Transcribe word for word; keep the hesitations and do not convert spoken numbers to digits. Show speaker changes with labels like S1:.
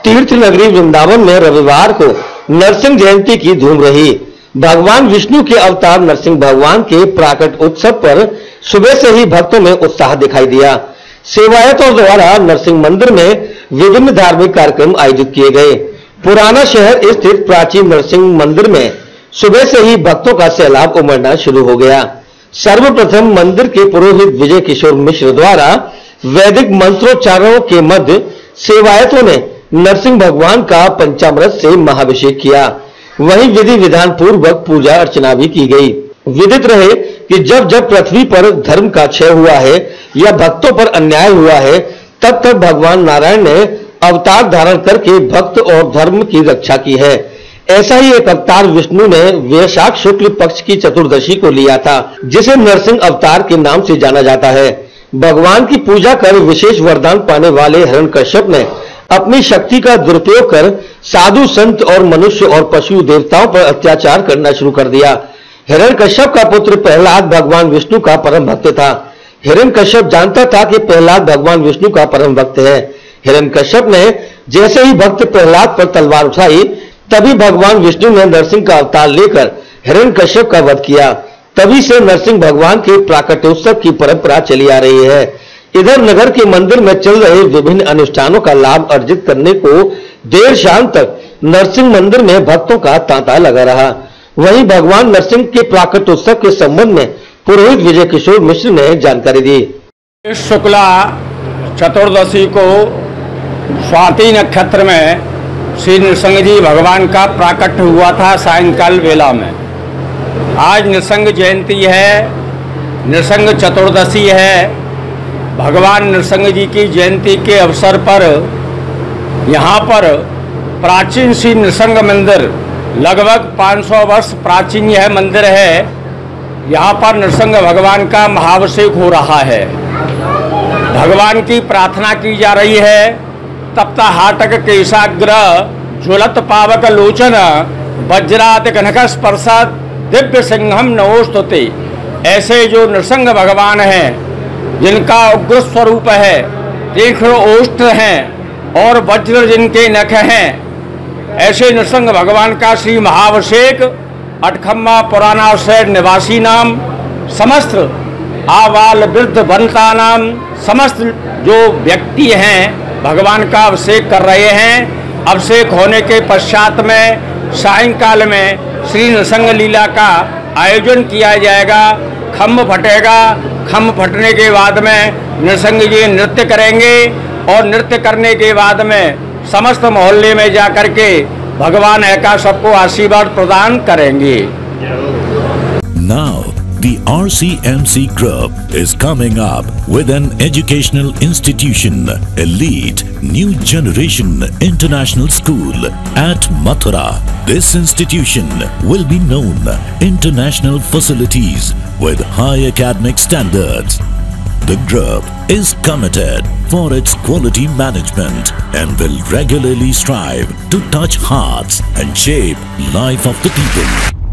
S1: तीर्थ नगरी वृंदावन में रविवार को नरसिंह जयंती की धूम रही। भगवान विष्णु के अवतार नरसिंह भगवान के प्राकट उत्सव पर सुबह से ही भक्तों में उत्साह दिखाई दिया। सेवायतों द्वारा नरसिंह मंदिर में विभिन्न धार्मिक कार्यक्रम आयोजित किए गए। पुराना शहर स्थित प्राचीन नरसिंह मंदिर में सुबह से ही भक्तों का सैलाब उमड़ना शुरू हो गया। सर्वप्रथम मंदिर के पुरोहित विजय किशोर मिश्र द्वारा वैदिक मंत्रोच्चारणों के मध्य सेवायतों ने नरसिंह भगवान का पंचामृत से महाभिषेक किया। वहीं विधि विधान पूर्वक पूजा अर्चना भी की गई। विदित रहे कि जब जब पृथ्वी पर धर्म का क्षय हुआ है या भक्तों पर अन्याय हुआ है, तब तब भगवान नारायण ने अवतार धारण करके भक्त और धर्म की रक्षा की है। ऐसा ही एक अवतार विष्णु ने वैशाख शुक्ल पक्ष की चतुर्दशी को लिया था, जिसे नरसिंह अवतार के नाम से जाना जाता है। भगवान की पूजा कर विशेष वरदान पाने वाले हिरण्यकश्यप ने अपनी शक्ति का दुरुपयोग कर साधु संत और मनुष्य और पशु देवताओं पर अत्याचार करना शुरू कर दिया। हिरण्यकश्यप का पुत्र प्रहलाद भगवान विष्णु का परम भक्त था। हिरण्यकश्यप जानता था कि प्रहलाद भगवान विष्णु का परम भक्त है। हिरण्यकश्यप ने जैसे ही भक्त प्रहलाद पर तलवार उठाई, तभी भगवान विष्णु ने नरसिंह का अवतार लेकर हिरण्यकश्यप का वध किया। तभी से नरसिंह भगवान के प्राकट्योत्सव की परंपरा चली आ रही है। इधर नगर के मंदिर में चल रहे विभिन्न अनुष्ठानों का लाभ अर्जित करने को देर शाम तक नरसिंह मंदिर में भक्तों का तांता लगा रहा। वहीं भगवान नरसिंह के प्राकट्योत्सव के संबंध में पुरोहित विजय किशोर मिश्र ने जानकारी दी।
S2: इस शुक्ला चतुर्दशी को स्वाति नक्षत्र में श्री नृसिंह जी भगवान का प्राकट्य हुआ था सायंकाल वेला में। आज नृसिंह जयंती है, नृसिंह चतुर्दशी है। भगवान नृसिंह जी की जयंती के अवसर पर यहाँ पर प्राचीन श्री नृसिंह मंदिर, लगभग पाँच सौ वर्ष प्राचीन यह मंदिर है। यहाँ पर नृसिंह भगवान का महाभिषेक हो रहा है। भगवान की प्रार्थना की जा रही है। तप्ता हाटक केशाग्र ज्वलत पावक लोचन वज्रात कनक स्पर्शा दिव्य सिंहम नमोस्तुते। ऐसे जो नृसिंह भगवान हैं, जिनका उग्र स्वरूप है, तीक्ष्ण ओष्ठ हैं और वज्र जिनके नख हैं, ऐसे नृसिंह भगवान का श्री महाभिषेक अटखम्मा पुराना शहर निवासी नाम समस्त आबाल वृद्ध वनिता नाम समस्त जो व्यक्ति हैं भगवान का अभिषेक कर रहे हैं। अभिषेक होने के पश्चात में सायंकाल में श्री नृसिंह लीला का आयोजन किया जाएगा। खम्भ फटेगा। खम्भ फटने के बाद में नृसिंह जी नृत्य करेंगे और नृत्य करने के बाद में समस्त मोहल्ले में जाकर के भगवान ऐका सबको आशीर्वाद प्रदान करेंगे।
S3: Now the R C M C Group is coming up with an educational institution, Elite New Generation International School at Mathura. This institution will be known international facilities with high academic standards. The group is committed for its quality management and will regularly strive to touch hearts and shape life of the people.